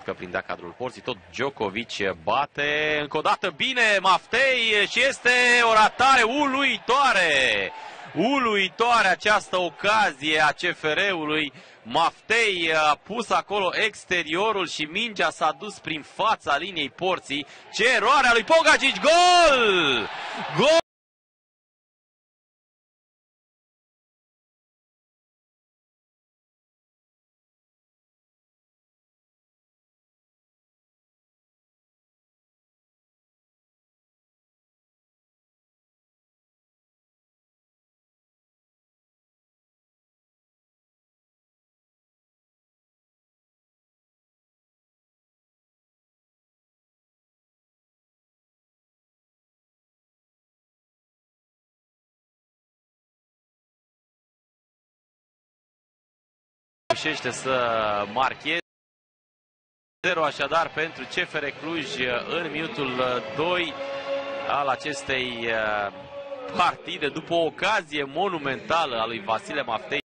încearcă prin dea cadrul porții, tot Dokovic bate încă o dată bine Maftei și este o ratare uluitoare. Uluitoare această ocazie a CFR-ului. Maftei a pus acolo exteriorul și mingea s-a dus prin fața liniei porții. Ce eroare a lui Pogacic! Gol! Gol! Reușește să marcheze 0 așadar pentru CFR Cluj în minutul 2 al acestei partide, după o ocazie monumentală a lui Vasile Maftei.